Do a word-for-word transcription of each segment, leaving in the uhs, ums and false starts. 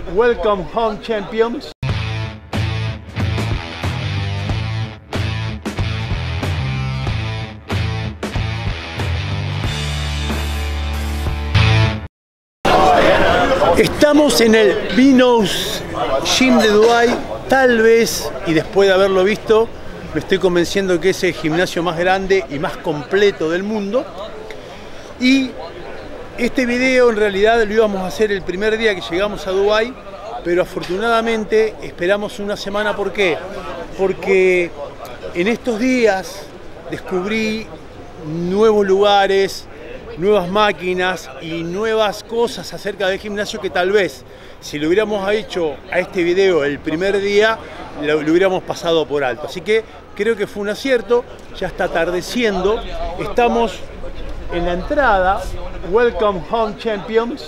Welcome home, champions. Estamos en el Venus Gym de Dubái. Tal vez, y después de haberlo visto, me estoy convenciendo que es el gimnasio más grande y más completo del mundo. Y este video en realidad lo íbamos a hacer el primer día que llegamos a Dubái, pero afortunadamente esperamos una semana. ¿Por qué? Porque en estos días descubrí nuevos lugares, nuevas máquinas y nuevas cosas acerca del gimnasio que tal vez si lo hubiéramos hecho a este video el primer día lo, lo hubiéramos pasado por alto. Así que creo que fue un acierto. Ya está atardeciendo, estamos en la entrada. Welcome home, champions.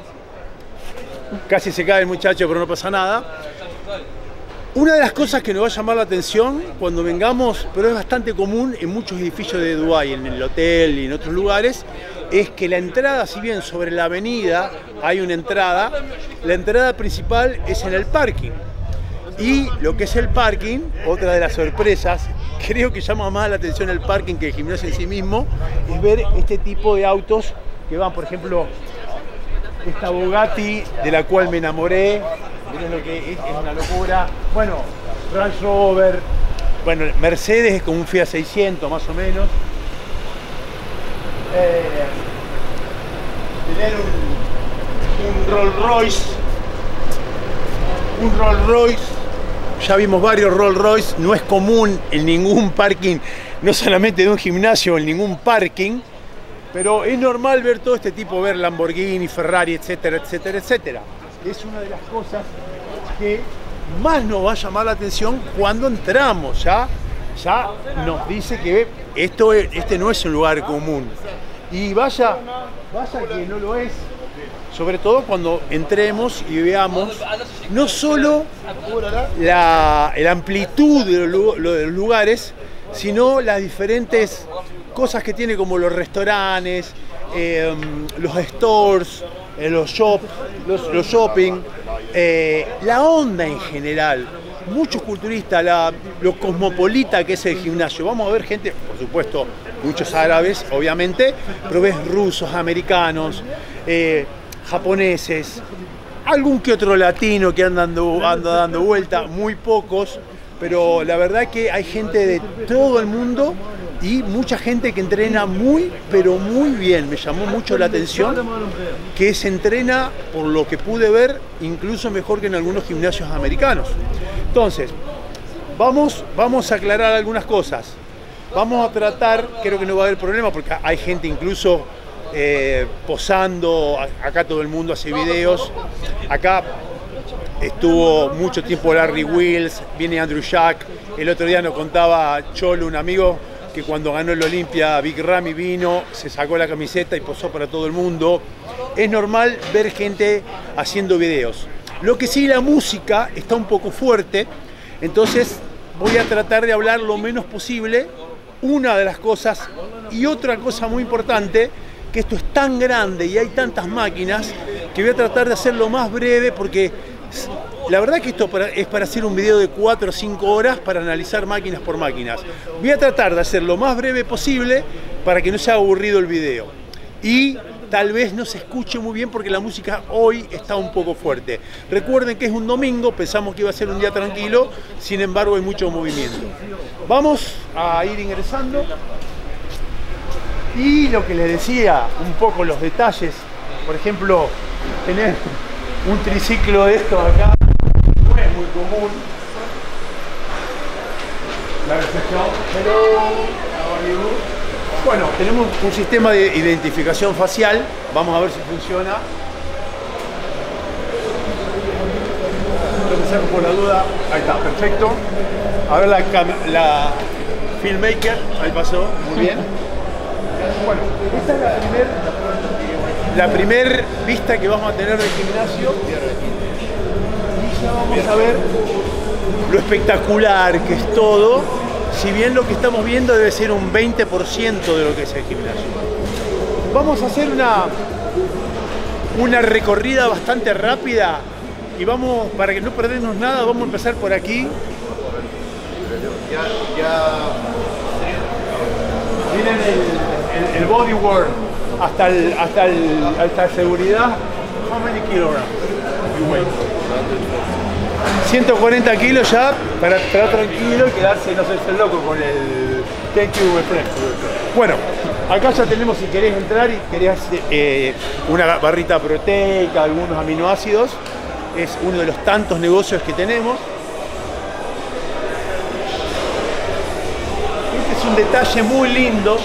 Casi se cae el muchacho, pero no pasa nada. Una de las cosas que nos va a llamar la atención cuando vengamos, pero es bastante común en muchos edificios de Dubái, en el hotel y en otros lugares, es que la entrada, si bien sobre la avenida hay una entrada, la entrada principal es en el parking. Y lo que es el parking, otra de las sorpresas, creo que llama más la atención el parking que el gimnasio en sí mismo, es ver este tipo de autos que van, por ejemplo, esta Bugatti de la cual me enamoré. Miren lo que es, es una locura. Bueno, Range Rover, bueno, Mercedes es como un Fiat seiscientos más o menos. Eh, tener un, un Rolls Royce, un Rolls Royce, ya vimos varios Rolls Royce, no es común en ningún parking, no solamente de un gimnasio, en ningún parking, pero es normal ver todo este tipo, ver Lamborghini, Ferrari, etcétera, etcétera, etcétera. Es una de las cosas que más nos va a llamar la atención cuando entramos. Ya, ya nos dice que esto es, este no es un lugar común. Y vaya, vaya que no lo es. Sobre todo cuando entremos y veamos no solo la, la amplitud de los, de los lugares, sino las diferentes cosas que tiene, como los restaurantes, eh, los stores, eh, los, shop, los, los shopping, eh, la onda en general. Muchos culturistas, la, lo cosmopolita que es el gimnasio. Vamos a ver gente, por supuesto, muchos árabes, obviamente, pero ves rusos, americanos, eh, japoneses, algún que otro latino que anda dando, anda dando vuelta, muy pocos, pero la verdad que hay gente de todo el mundo y mucha gente que entrena muy, pero muy bien. Me llamó mucho la atención que se entrena, por lo que pude ver, incluso mejor que en algunos gimnasios americanos. Entonces, vamos, vamos a aclarar algunas cosas. Vamos a tratar, creo que no va a haber problema, porque hay gente incluso eh, posando. Acá todo el mundo hace videos. Acá estuvo mucho tiempo Larry Wheels, viene Andrew Jack. El otro día nos contaba Cholo, un amigo, que cuando ganó el Olimpia, Big Ramy vino, se sacó la camiseta y posó para todo el mundo. Es normal ver gente haciendo videos. Lo que sí, la música está un poco fuerte, entonces voy a tratar de hablar lo menos posible. Una de las cosas, y otra cosa muy importante, que esto es tan grande y hay tantas máquinas, que voy a tratar de hacerlo más breve, porque la verdad que esto es para hacer un video de cuatro o cinco horas para analizar máquinas por máquinas. Voy a tratar de hacer lo más breve posible para que no sea aburrido el video. Y tal vez no se escuche muy bien porque la música hoy está un poco fuerte. Recuerden que es un domingo, pensamos que iba a ser un día tranquilo, sin embargo hay mucho movimiento. Vamos a ir ingresando. Y lo que les decía, un poco los detalles, por ejemplo, tener un triciclo de estos acá no es muy común. La recepción. Hello, how are you? Bueno, tenemos un sistema de identificación facial. Vamos a ver si funciona. Empezar por la duda. Ahí está, perfecto. A ver la, la filmmaker. Ahí pasó, muy bien. Bueno, esta es la primera la primer vista que vamos a tener del gimnasio. Y ya vamos a ver lo espectacular que es todo. Si bien lo que estamos viendo debe ser un veinte por ciento de lo que es el gimnasio. Vamos a hacer una, una recorrida bastante rápida y vamos, para que no perdernos nada, vamos a empezar por aquí. Ya, ya miren el, el, el bodywork hasta el, hasta el, hasta la seguridad. How many kilograms you weigh? ciento cuarenta kilos ya para estar tranquilo y quedarse, no sé, ser loco con el thank you, my friend. Bueno, acá ya tenemos, si querés entrar y querés eh, una barrita proteica, algunos aminoácidos, es uno de los tantos negocios que tenemos. Este es un detalle muy lindo,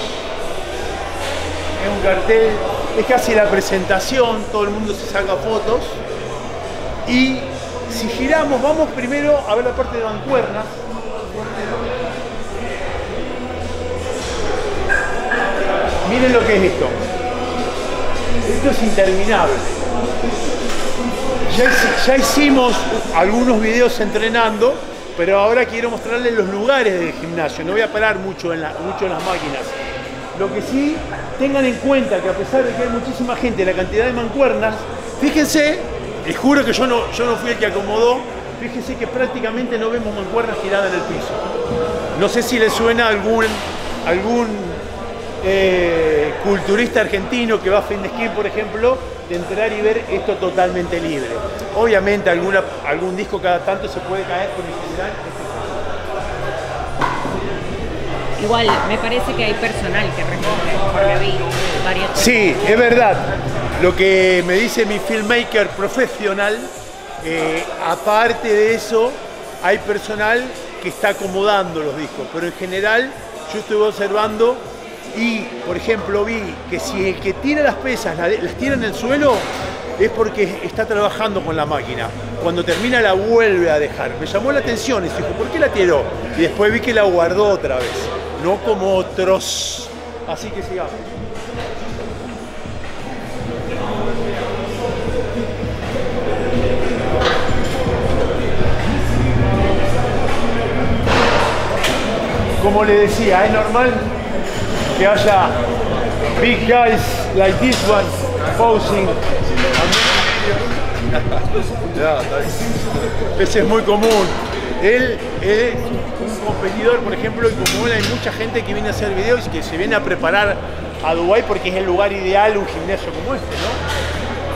es un cartel, es casi la presentación, todo el mundo se saca fotos. Y si giramos, vamos primero a ver la parte de mancuernas. Miren lo que es esto. Esto es interminable. Ya, ya hicimos algunos videos entrenando, pero ahora quiero mostrarles los lugares del gimnasio. No voy a parar mucho en, la, mucho en las máquinas. Lo que sí, tengan en cuenta que a pesar de que hay muchísima gente, la cantidad de mancuernas, fíjense, les juro que yo no, yo no fui el que acomodó, fíjense que prácticamente no vemos mancuernas giradas en el piso. No sé si les suena algún, algún eh, culturista argentino que va a Fitness, por ejemplo, de entrar y ver esto totalmente libre. Obviamente alguna, algún disco cada tanto se puede caer, pero en general es... Igual, me parece que hay personal que recoge, porque vi varios... Sí, es verdad. Lo que me dice mi filmmaker profesional, eh, aparte de eso, hay personal que está acomodando los discos, pero en general yo estuve observando y, por ejemplo, vi que si el que tira las pesas las tira en el suelo, es porque está trabajando con la máquina. Cuando termina la vuelve a dejar. Me llamó la atención y dije, ¿por qué la tiró? Y después vi que la guardó otra vez, no como otros. Así que sigamos. Como le decía, es normal que haya big guys like this one posing. Ese es muy común. Él es un competidor, por ejemplo, y como él hay mucha gente que viene a hacer videos y que se viene a preparar a Dubái porque es el lugar ideal, un gimnasio como este, ¿no?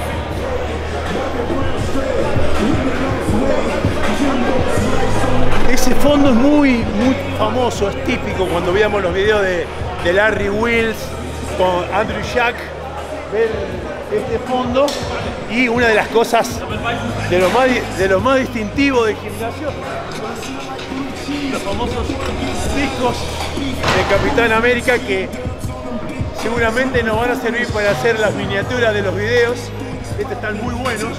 Ese fondo es muy, muy famoso, es típico cuando veíamos los videos de, de Larry Wheels con Andrew Jack, ver este fondo. Y una de las cosas de lo más, de lo más distintivo del gimnasio, los famosos discos de Capitán América que seguramente nos van a servir para hacer las miniaturas de los videos. Estos están muy buenos.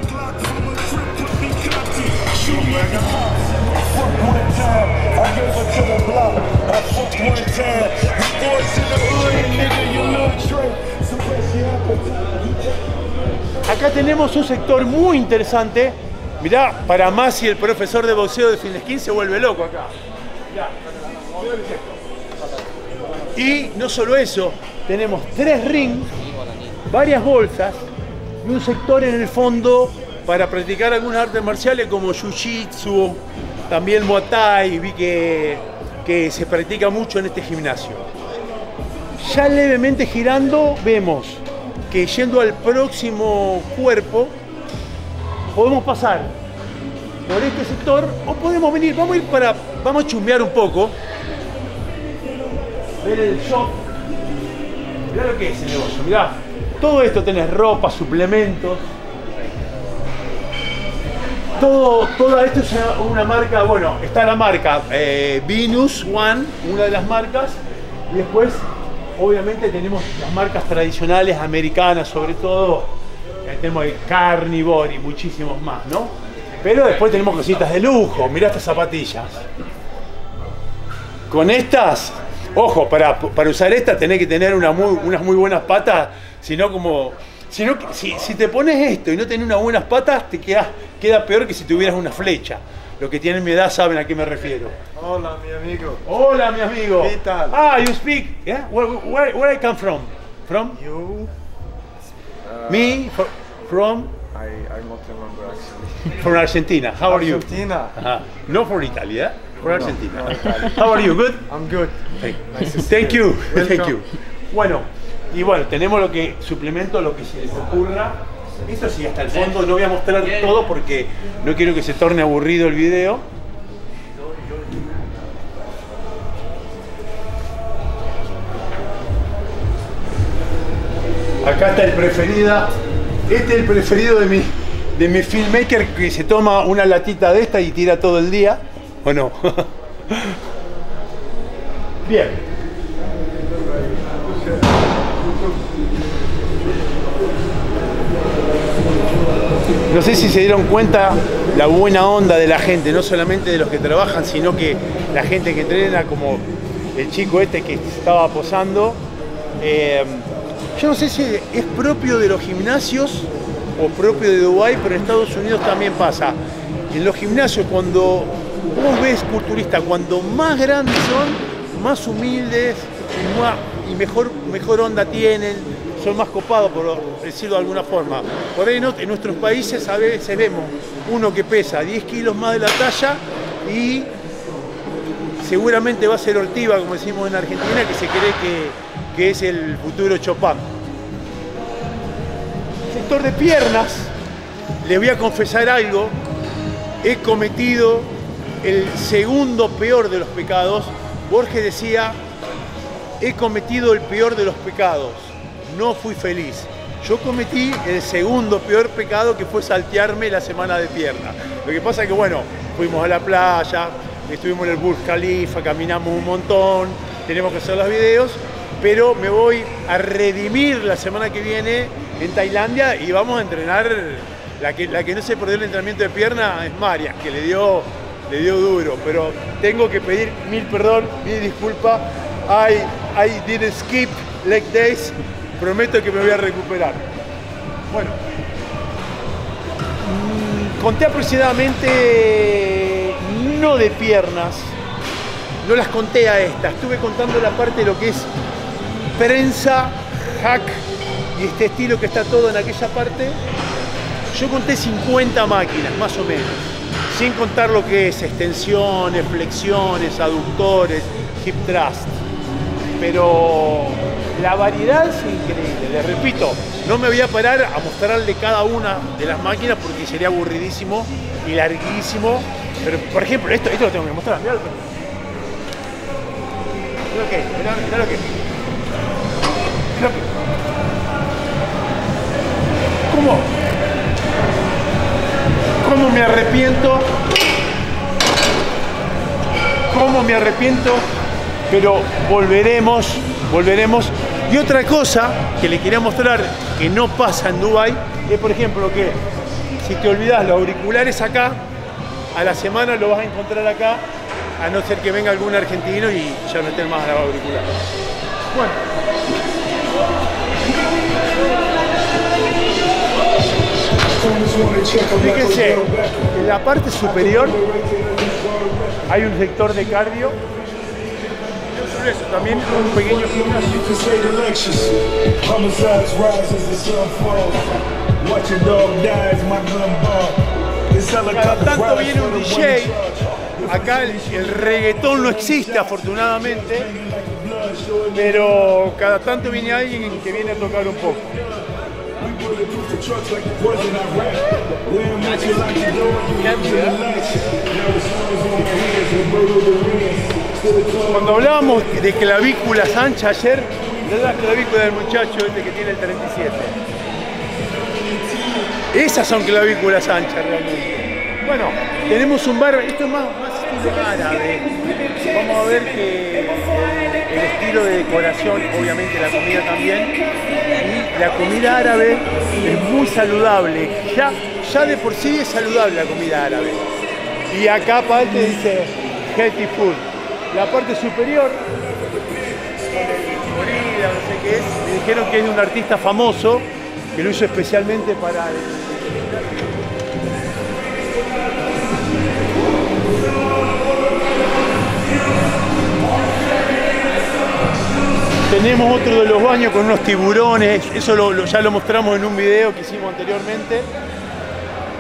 Acá tenemos un sector muy interesante. Mirá, para más si el profesor de boxeo de Fitness se vuelve loco acá. Mirá. Y no solo eso, tenemos tres rings, varias bolsas y un sector en el fondo para practicar algunas artes marciales como Jiu-Jitsu, también Muay Thai, vi que, que se practica mucho en este gimnasio. Ya levemente girando vemos que yendo al próximo cuerpo podemos pasar por este sector o podemos venir, vamos a ir para, vamos a chusmear un poco, ver el shop. Mirá lo que es el negocio, mirá, todo esto tenés ropa, suplementos. Todo, todo esto es una, una marca, bueno, está la marca eh, Venus One, una de las marcas, y después obviamente tenemos las marcas tradicionales americanas, sobre todo, eh, tenemos el Carnivore y muchísimos más, ¿no? Pero después tenemos cositas de lujo, mirá estas zapatillas. Con estas, ojo, para, para usar estas tenés que tener una muy, unas muy buenas patas, sino como... Si, no, si, si te pones esto y no tenés unas buenas patas, te queda, queda peor que si tuvieras una flecha. Los que tienen mi edad saben a qué me refiero. Hola, mi amigo. Hola, mi amigo. ¿Qué tal? Ah, you speak? Yeah? Where, where, where I come from? From? You? Uh, Me? For, from? I, I don't remember actually. From Argentina. How are you? Argentina. Uh-huh. No for Italy, yeah? For No, Argentina. no Italy. How are you? Good? I'm good. Thank, Nice to see Thank you. Welcome. Thank you. Bueno, y bueno, tenemos lo que suplemento, lo que se les ocurra. Esto sí, hasta el fondo no voy a mostrar todo porque no quiero que se torne aburrido el video. Acá está el preferida. Este es el preferido de mi, de mi filmmaker, que se toma una latita de esta y tira todo el día. ¿O no? Bien. No sé si se dieron cuenta la buena onda de la gente, no solamente de los que trabajan, sino que la gente que entrena, como el chico este que estaba posando. Eh, yo no sé si es propio de los gimnasios o propio de Dubái, pero en Estados Unidos también pasa. En los gimnasios, cuando vos ves culturistas, cuando más grandes son, más humildes y, más, y mejor, mejor onda tienen, son más copados, por decirlo de alguna forma. Por ahí no, en nuestros países a veces vemos uno que pesa diez kilos más de la talla y seguramente va a ser ortiva, como decimos en Argentina, que se cree que, que es el futuro Chopin. Sector de piernas, les voy a confesar algo, he cometido el segundo peor de los pecados. Borges decía, he cometido el peor de los pecados, no fui feliz. Yo cometí el segundo peor pecado, que fue saltearme la semana de pierna. Lo que pasa es que, bueno, fuimos a la playa, estuvimos en el Burj Khalifa, caminamos un montón, tenemos que hacer los videos, pero me voy a redimir la semana que viene en Tailandia y vamos a entrenar. La que, la que no se perdió el entrenamiento de pierna es María, que le dio, le dio duro, pero tengo que pedir mil perdón, mil disculpas. I, I didn't skip leg days, prometo que me voy a recuperar. Bueno, mmm, conté aproximadamente, no de piernas, no las conté a estas, estuve contando la parte de lo que es prensa, hack y este estilo que está todo en aquella parte. Yo conté cincuenta máquinas, más o menos, sin contar lo que es extensiones, flexiones, aductores, hip thrust. Pero la variedad es increíble, les repito, no me voy a parar a mostrarle cada una de las máquinas porque sería aburridísimo y larguísimo. Pero, por ejemplo, esto, esto lo tengo que mostrar, mirá lo que... Mirá lo que, mirá, mirá lo que... Mirá lo que... ¿Cómo? ¿Cómo me arrepiento? ¿Cómo me arrepiento? Pero volveremos, volveremos. Y otra cosa que le quería mostrar que no pasa en Dubái es, por ejemplo, que si te olvidas los auriculares acá, a la semana lo vas a encontrar acá, a no ser que venga algún argentino y ya no estén más a los auriculares. Bueno. Fíjense, en la parte superior hay un sector de cardio. No solo eso, también un pequeño gimnasio. Cada tanto viene un D J. Acá el, el reggaetón no existe, afortunadamente, pero cada tanto viene alguien que viene a tocar un poco. Cuando hablábamos de clavículas anchas ayer, es la clavícula del muchacho este que tiene el treinta y siete. Esas son clavículas anchas realmente. Bueno, tenemos un bar, esto es más, más estilo árabe. Vamos a ver que el estilo de decoración, obviamente la comida también. Y la comida árabe es muy saludable. Ya, ya de por sí es saludable la comida árabe. Y acá aparte dice healthy food. La parte superior, con el gorila, no sé qué es, me dijeron que es de un artista famoso que lo hizo especialmente para el... Tenemos otro de los baños con unos tiburones, eso lo, lo, ya lo mostramos en un video que hicimos anteriormente.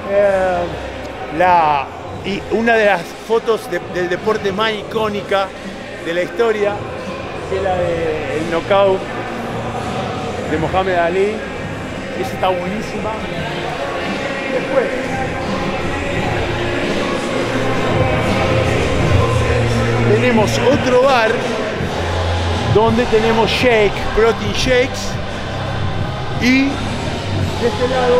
Eh, la, y una de las fotos de, del deporte más icónica de la historia, que es la del knockout de Mohamed Ali. Esa está buenísima. Después, tenemos otro bar donde tenemos shake, protein shakes, y de este lado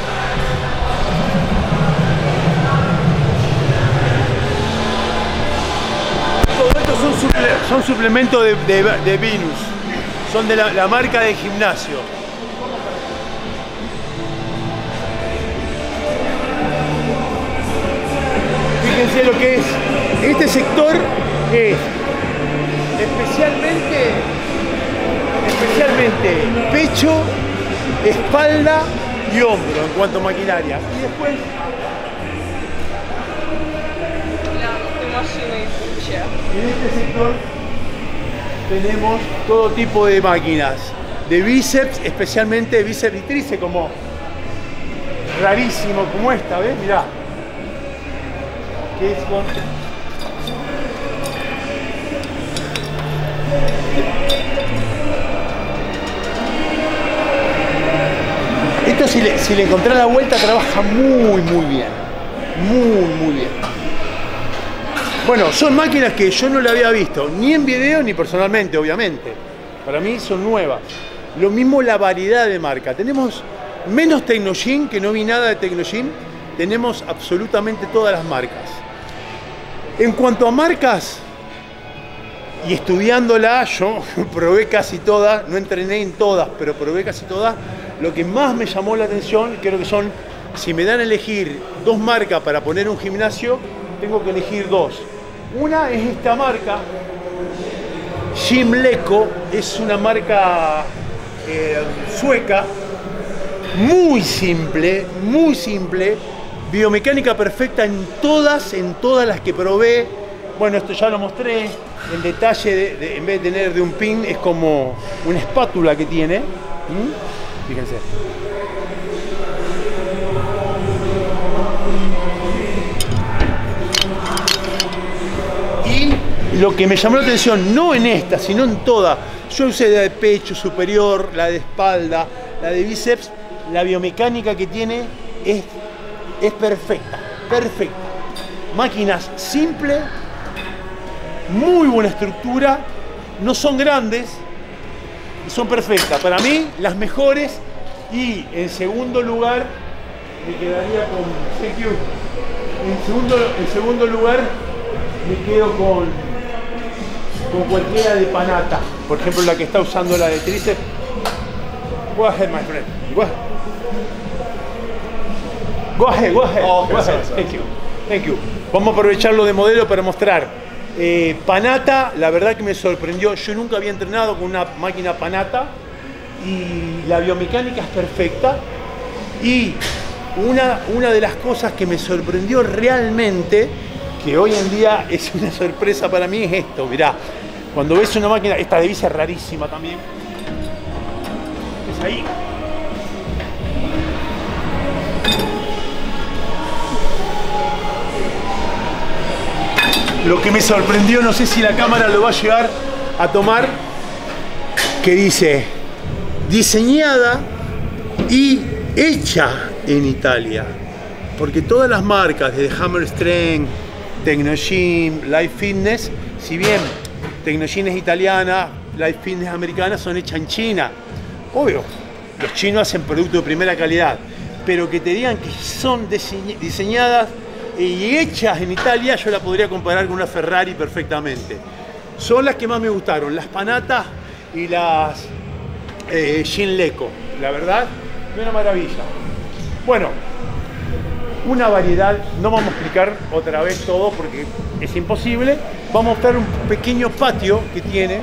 todo esto son, suple son suplementos de, de, de Venus, son de la, la marca de gimnasio. Fíjense lo que es este sector, es especialmente especialmente pecho, espalda y hombro en cuanto a maquinaria. Y después en este sector tenemos todo tipo de máquinas de bíceps, especialmente bíceps y tríceps, como rarísimo como esta, ¿ves? Mirá, que es con esto, si le, si le encontrás la vuelta, trabaja muy muy bien, muy muy bien. Bueno, son máquinas que yo no la había visto, ni en video ni personalmente, obviamente. Para mí son nuevas. Lo mismo la variedad de marca. Tenemos menos Technogym, que no vi nada de Technogym. Tenemos absolutamente todas las marcas. En cuanto a marcas, y estudiándola, yo probé casi todas, no entrené en todas, pero probé casi todas. Lo que más me llamó la atención, creo que son, si me dan a elegir dos marcas para poner un gimnasio, tengo que elegir dos. Una es esta marca, Gymleco, es una marca eh, sueca, muy simple, muy simple, biomecánica perfecta en todas, en todas las que probé. Bueno, esto ya lo mostré, el detalle, de, de, en vez de tener de un pin, es como una espátula que tiene. ¿Mm? Fíjense. Lo que me llamó la atención, no en esta, sino en todas, yo usé la de pecho superior, la de espalda, la de bíceps, la biomecánica que tiene es, es perfecta, perfecta. Máquinas simples, muy buena estructura, no son grandes y son perfectas. Para mí, las mejores, y en segundo lugar, me quedaría con Thank you. En segundo, en segundo lugar, me quedo con con cualquiera de Panata, por ejemplo la que está usando la de tríceps. Go ahead, my friend. Go ahead. Go ahead, go ahead. Oh, okay, go ahead. sorry, sorry. Thank you. Thank you. Vamos a aprovecharlo de modelo para mostrar. Eh, Panata, la verdad que me sorprendió. Yo nunca había entrenado con una máquina Panata y la biomecánica es perfecta. Y una, una de las cosas que me sorprendió realmente, que hoy en día es una sorpresa para mí, es esto. Mirá, cuando ves una máquina, esta de bici es rarísima también, es ahí. Lo que me sorprendió, no sé si la cámara lo va a llegar a tomar, que dice diseñada y hecha en Italia, porque todas las marcas de Hammer Strength, Technogym, Life Fitness, si bien Technogym es italiana, Life Fitness americana, son hechas en China. Obvio, los chinos hacen productos de primera calidad, pero que te digan que son diseñadas y hechas en Italia, yo la podría comparar con una Ferrari perfectamente. Son las que más me gustaron, las Panata y las eh, Gymleco. La verdad, una maravilla. Bueno, una variedad, no vamos a explicar otra vez todo porque es imposible. Vamos a mostrar un pequeño patio que tiene.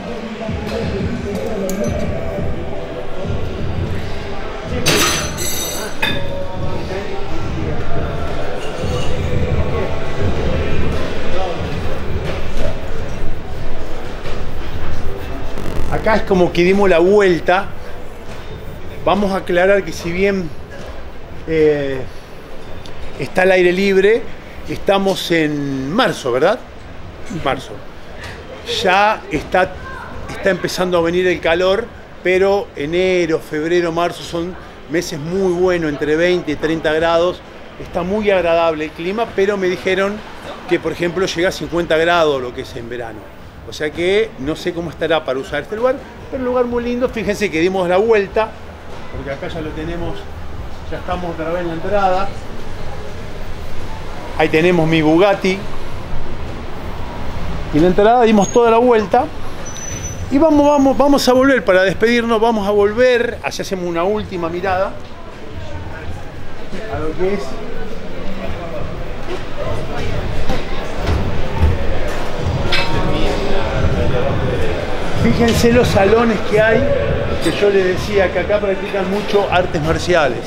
Acá es como que dimos la vuelta. Vamos a aclarar que si bien eh, está al aire libre. Estamos en marzo, ¿verdad? Marzo. Ya está, está empezando a venir el calor, pero enero, febrero, marzo son meses muy buenos, entre veinte y treinta grados. Está muy agradable el clima, pero me dijeron que, por ejemplo, llega a cincuenta grados lo que es en verano. O sea que no sé cómo estará para usar este lugar, pero un lugar muy lindo. Fíjense que dimos la vuelta, porque acá ya lo tenemos, ya estamos otra vez en la entrada. Ahí tenemos mi Bugatti. Y en la entrada dimos toda la vuelta. Y vamos, vamos, vamos a volver, para despedirnos, vamos a volver. Así hacemos una última mirada a lo que es fíjense los salones que hay, que yo les decía que acá practican mucho artes marciales.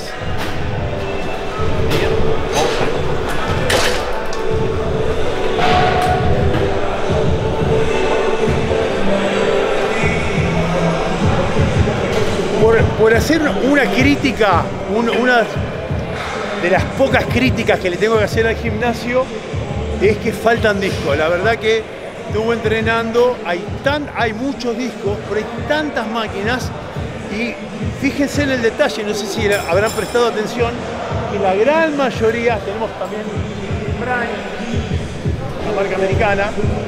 Por, por hacer una crítica, un, una de las pocas críticas que le tengo que hacer al gimnasio, es que faltan discos. La verdad que estuve entrenando, hay, tan, hay muchos discos, pero hay tantas máquinas, y fíjense en el detalle, no sé si habrán prestado atención, que la gran mayoría, tenemos también Prime, la marca americana,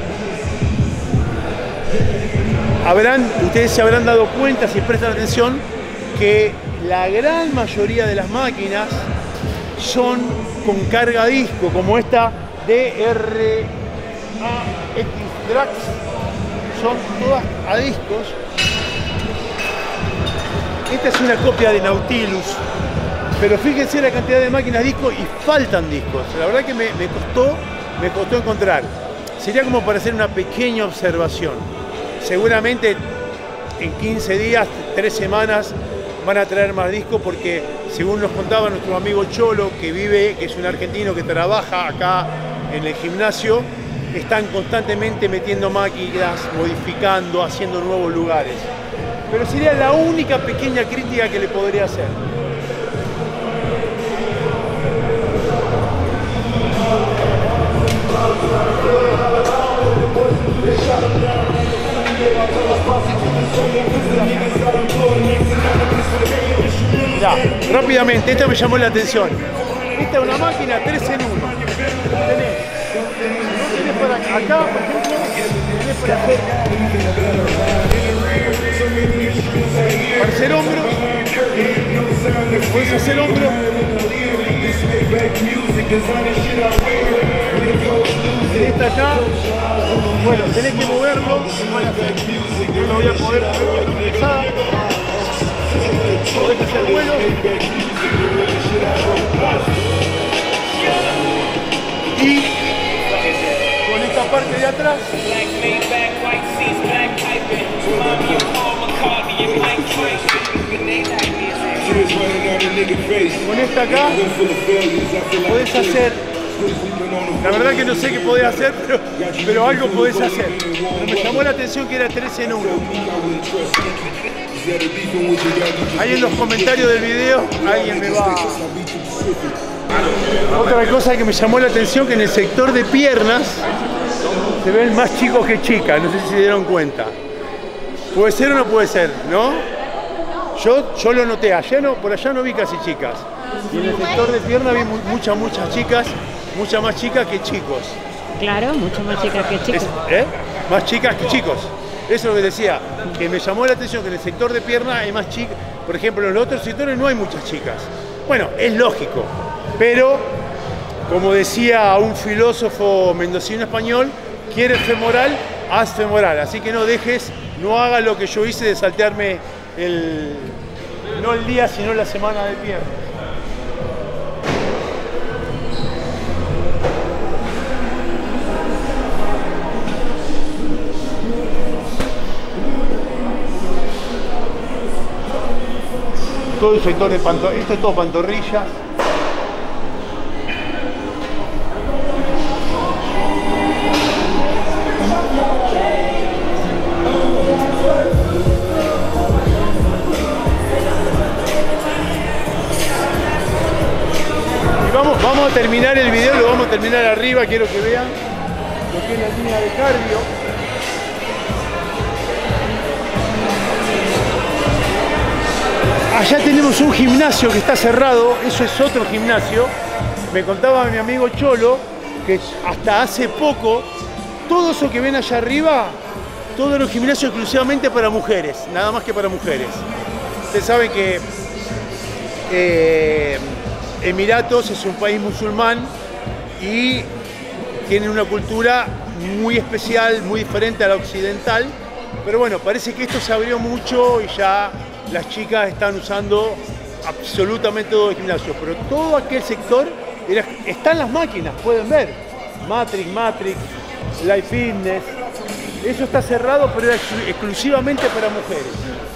habrán, ustedes se habrán dado cuenta, si prestan atención, que la gran mayoría de las máquinas son con carga disco, como esta D R A X Drax, son todas a discos. Esta es una copia de Nautilus, pero fíjense la cantidad de máquinas disco y faltan discos. La verdad que me, me costó, me costó encontrar. Sería como para hacer una pequeña observación. Seguramente en quince días, tres semanas, van a traer más discos, porque según nos contaba nuestro amigo Cholo, que vive, que es un argentino que trabaja acá en el gimnasio, están constantemente metiendo máquinas, modificando, haciendo nuevos lugares. Pero sería la única pequeña crítica que le podría hacer. Ya, rápidamente, esta me llamó la atención. Esta es una máquina tres en uno. Tenés, tenés para acá, por ejemplo, tenés para hacer, para hacer hombros, puedes hacer hombros. Esta acá, bueno, tenés que moverlo, yo no voy a poder mover pesada. Podés hacer vuelos. Y con esta parte de atrás, con esta acá podés hacer, la verdad que no sé qué podés hacer, pero, pero algo podés hacer. Pero me llamó la atención que era tres en uno. Ahí en los comentarios del video alguien me va. Otra cosa que me llamó la atención, que en el sector de piernas se ven más chicos que chicas, no sé si se dieron cuenta. ¿Puede ser o no puede ser? ¿No? Yo, yo lo noté, allá no, por allá no vi casi chicas. Y en el sector de piernas vi muchas, muchas chicas, muchas más chicas que chicos. Claro, mucho más chicas que chicos. Es, ¿eh? Más chicas que chicos. Eso es lo que decía, que me llamó la atención que en el sector de piernas hay más chicas. Por ejemplo, en los otros sectores no hay muchas chicas. Bueno, es lógico, pero como decía un filósofo mendocino español, ¿quieres femoral? Haz femoral. Así que no dejes, no hagas lo que yo hice de saltearme el, no el día, sino la semana de piernas. Todo el sector de pantorrilla, esto es todo pantorrilla. Y vamos, vamos a terminar. mirar arriba, quiero que vean lo que es la línea de cardio. Allá tenemos un gimnasio que está cerrado, eso es otro gimnasio. Me contaba mi amigo Cholo que hasta hace poco todo eso que ven allá arriba, todo era un gimnasio exclusivamente para mujeres, nada más que para mujeres. Ustedes saben que eh, Emiratos es un país musulmán y tienen una cultura muy especial, muy diferente a la occidental, pero bueno, parece que esto se abrió mucho y ya las chicas están usando absolutamente todo el gimnasio, pero todo aquel sector era, están las máquinas, pueden ver, Matrix, Matrix, Life Fitness, eso está cerrado, pero era exclusivamente para mujeres.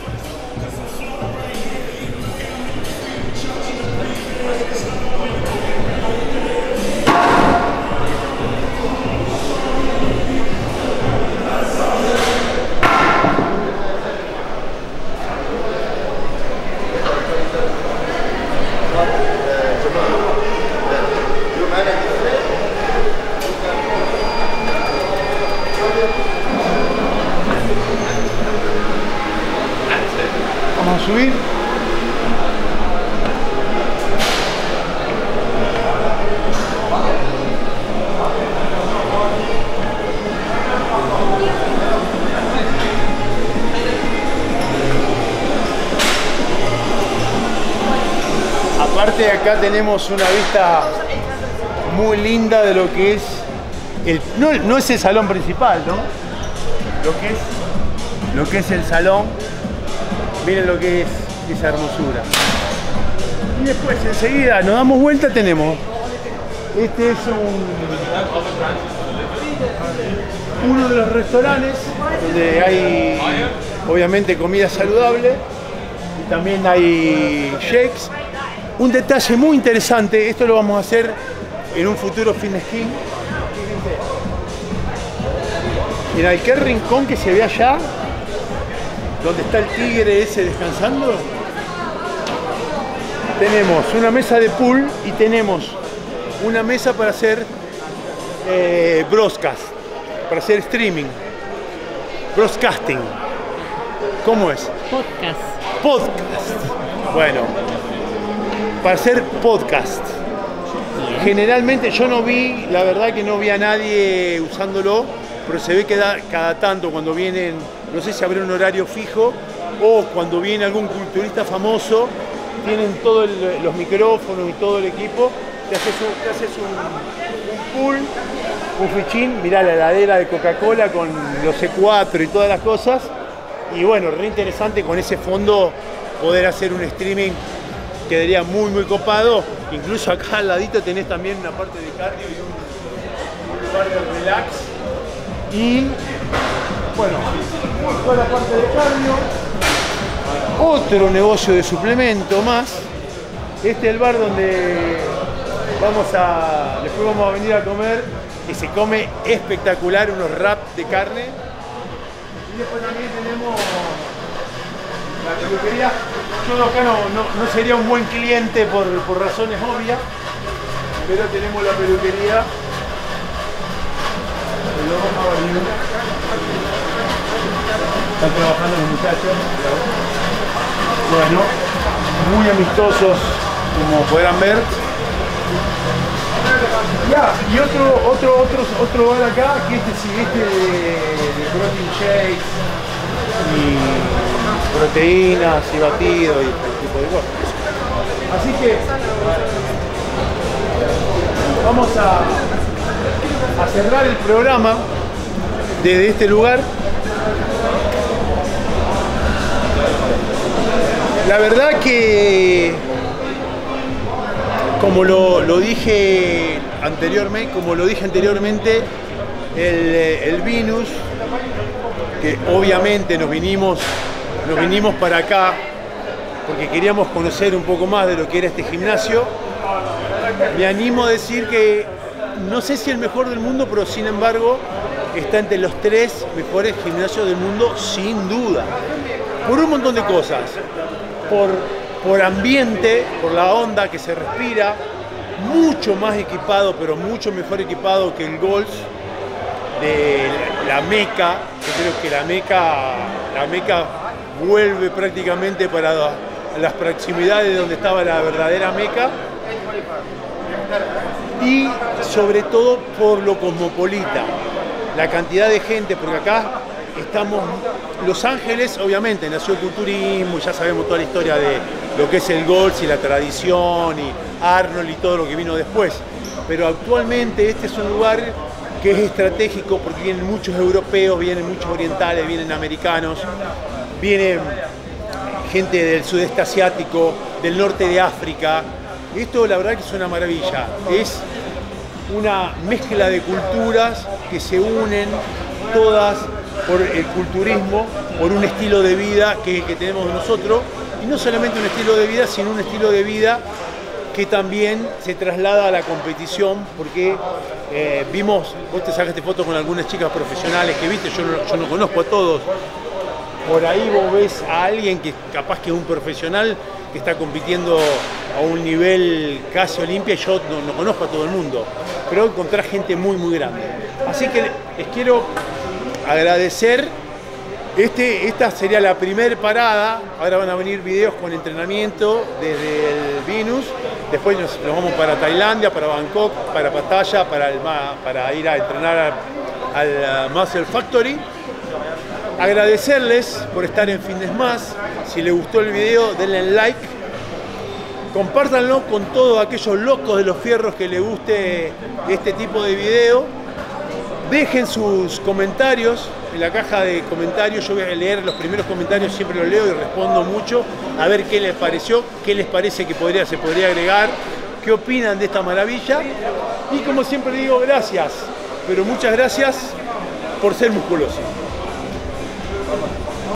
Vamos a subir. Aparte acá tenemos una vista muy linda de lo que es el, no, no es el salón principal, ¿no? Lo que es lo que es el salón. Miren lo que es esa hermosura. Y después enseguida nos damos vuelta, tenemos. Este es un, uno de los restaurantes donde hay obviamente comida saludable y también hay shakes. Un detalle muy interesante, esto lo vamos a hacer en un futuro Fitness King. Mirá, qué rincón que se ve allá, donde está el tigre ese descansando. Tenemos una mesa de pool y tenemos una mesa para hacer eh, broadcast, para hacer streaming, broadcasting. ¿Cómo es? Podcast. Podcast. Bueno, para hacer podcast. Generalmente yo no vi, la verdad que no vi a nadie usándolo, pero se ve que da, cada tanto cuando vienen, no sé si habrá un horario fijo o cuando viene algún culturista famoso, tienen todos los micrófonos y todo el equipo, te haces un, te haces un, un pool, un fichín, mirá la heladera de Coca-Cola con los C cuatro y todas las cosas, y bueno, re interesante con ese fondo poder hacer un streaming. Quedaría muy muy copado. Incluso acá al ladito tenés también una parte de cardio y un, un lugar de relax. Y bueno, toda la parte de cardio. Otro negocio de suplemento más. Este es el bar donde vamos a, después vamos a venir a comer, que se come espectacular, unos wraps de carne. Y después también tenemos la peluquería. Yo acá no, no, no sería un buen cliente por, por razones obvias, pero tenemos la peluquería. Están trabajando los muchachos. Bueno, muy amistosos, como podrán ver. Ya, y otro, otro, otro, otro bar acá, que este sí, este de, de protein shakes y proteínas y batidos y este tipo de cosas. Así que vamos a, a cerrar el programa desde este lugar. La verdad que, como lo, lo dije anteriormente, como lo dije anteriormente, el, el Venus, que obviamente nos vinimos, nos vinimos para acá porque queríamos conocer un poco más de lo que era este gimnasio. Me animo a decir que no sé si el mejor del mundo, pero sin embargo está entre los tres mejores gimnasios del mundo, sin duda, por un montón de cosas. Por, por ambiente, por la onda que se respira, mucho más equipado, pero mucho mejor equipado que el Golf de la Meca. Yo creo que la Meca, la Meca vuelve prácticamente para las proximidades donde estaba la verdadera Meca, y sobre todo por lo cosmopolita, la cantidad de gente, porque acá estamos, Los Ángeles obviamente nació el culturismo, ya sabemos toda la historia de lo que es el golf y la tradición y Arnold y todo lo que vino después, pero actualmente este es un lugar que es estratégico porque vienen muchos europeos, vienen muchos orientales, vienen americanos, vienen gente del sudeste asiático, del norte de África. Esto la verdad que es una maravilla, es una mezcla de culturas que se unen todas por el culturismo, por un estilo de vida que, que tenemos nosotros, y no solamente un estilo de vida, sino un estilo de vida que también se traslada a la competición, porque eh, vimos, vos te sacaste fotos con algunas chicas profesionales que viste, yo no, yo no conozco a todos, por ahí vos ves a alguien que capaz que es un profesional que está compitiendo a un nivel casi olimpia, y yo no, no conozco a todo el mundo, pero encontrás gente muy muy grande. Así que les quiero agradecer. Este, esta sería la primera parada, ahora van a venir videos con entrenamiento desde el Venus, después nos, nos vamos para Tailandia, para Bangkok, para Pattaya, para, el, para ir a entrenar al, al Muscle Factory. Agradecerles por estar en Fitness Más. Si les gustó el video, denle like, compártanlo con todos aquellos locos de los fierros que les guste este tipo de video. Dejen sus comentarios en la caja de comentarios, yo voy a leer los primeros comentarios, siempre los leo y respondo mucho, a ver qué les pareció, qué les parece que podría, se podría agregar, qué opinan de esta maravilla. Y como siempre digo, gracias, pero muchas gracias por ser musculoso.